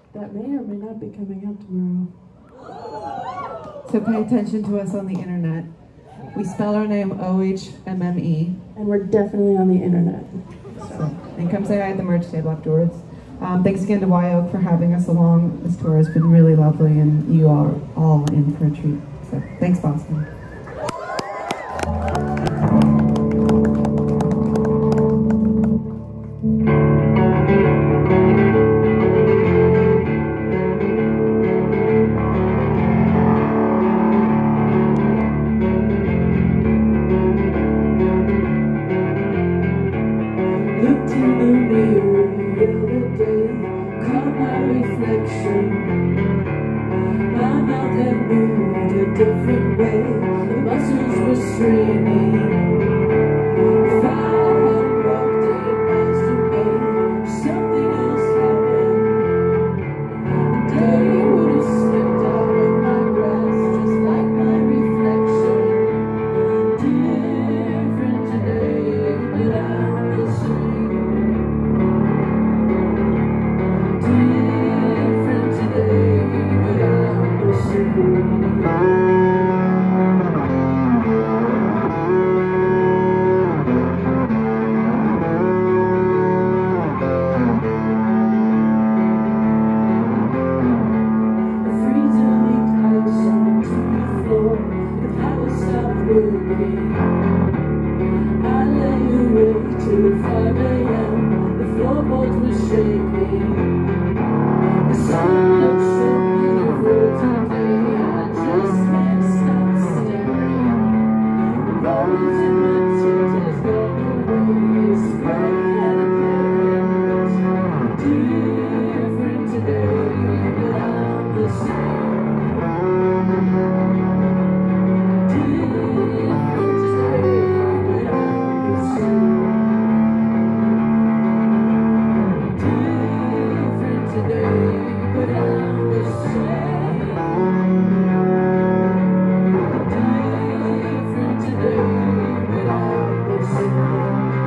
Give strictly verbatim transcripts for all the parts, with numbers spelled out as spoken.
that may or may not be coming out tomorrow. So pay attention to us on the internet. We spell our name O H M M E. And we're definitely on the internet. So, and come say hi at the merch table afterwards. Um, thanks again to Y Oak for having us along. This tour has been really lovely, and you are all in for a treat. So thanks, Boston. Looked in the mirror the other day, caught my reflection. My mouth had moved a different way, the muscles were straining. If I had walked eight miles to make something else happen, the day would have slipped out of my grasp, just like my reflection. Different today, but I'm the same. Different today, but I'm the same. The freezer leaked ice onto the floor, the power stopped working. I lay awake till five A M, the floorboards were shaking. The sun looked so beautiful today, I just can't stop staring. The rose in my teeth has gone away, it's gray and apparent. Different today, but I'm the same. Different today, but I'm the same. Different today, but I'm the same. Different today, but I'm the same.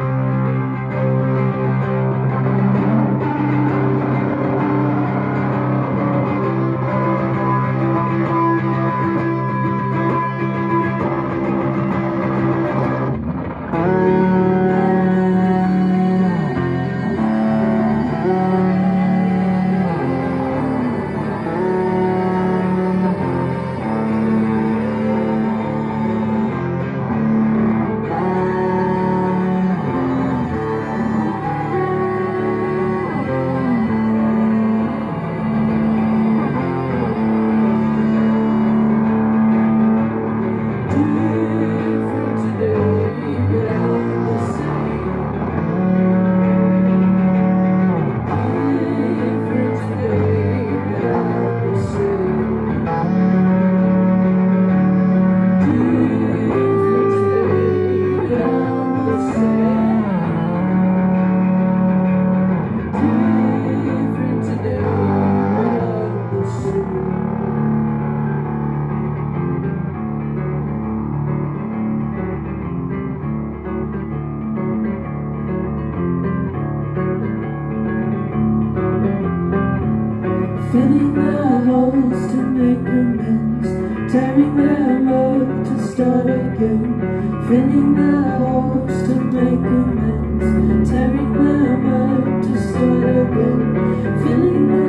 Filling their holes to make amends, tearing them up to start again. Filling their holes to make amends, tearing them up to start again. Filling